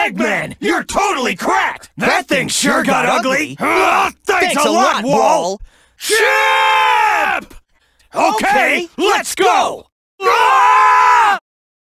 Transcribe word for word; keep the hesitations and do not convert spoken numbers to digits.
Eggman, you're totally cracked! That thing sure got ugly! Uh, thanks, Thanks a lot, Wall! Chip! Okay, let's go! Ah!